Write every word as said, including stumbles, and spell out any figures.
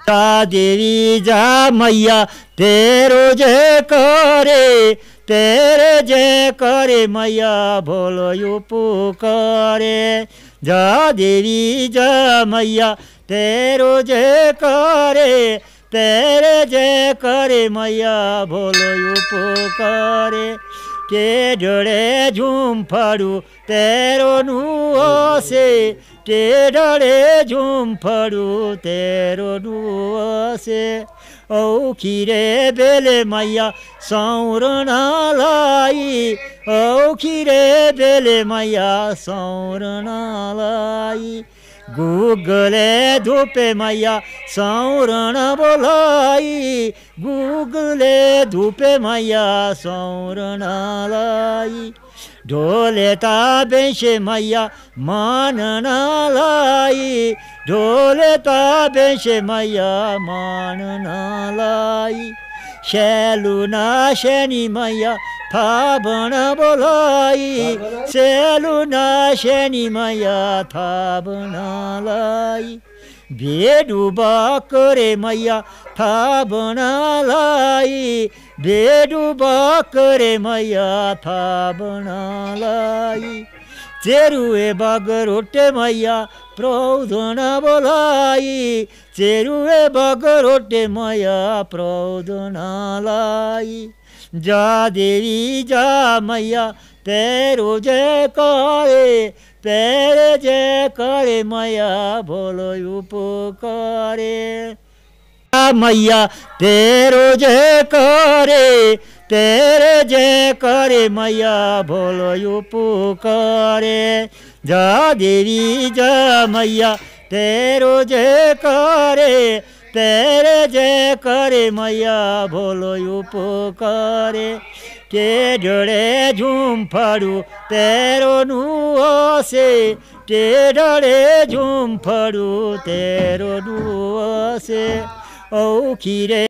जा देवी जा मैया तेरो जय करे, तेरे जय करे मैया बोलो यू पुकारे। जा देवी जा मैया तेरो जय करे, तेरे जय करे मैया बोलो यू पुकारे। के डरे झूम फड़ू तेरो नुओ से, के डरे झूम फड़ू तेरो नुओ से। औ खीरे बेले मैया सौरण लाई, औ खीरे बेले मैया सौरण लाई। गूगले धूपे मैया सौरण बोलाई, गूगले धूपे मैया सौरण लाई। ढोले ताबेशे मैया मानन लाई, ढोले ताबेशे मैया मानन लाई। शैलुना शनि मैया थाबण बोलाई, शैलुना शनि मैया थाबण लाई। बेडू बाकरे मैया थाबण लाई, बेडू बाकरे मैया थाबण लाई। चेरुए बागरोटे मैया प्रौधन बोलाई, चेरुए बागरोटे मैया प्रौधन लाई। जा देवी जा मैया तेरो जय करे, तेरे जय करे मैया बोलो उपकारे। मैया तेरो जय करे, तेरे जय करे मैया बोलो यू पुकारे। जा देवी जा मैया तेरो जय करे, तेरे जय करे मैया बोलो यू पुकारे। के डरे झूम फड़ू तेरो नुओ से, के डरे झूम फड़ू तेरो नुओ से। औ खीरे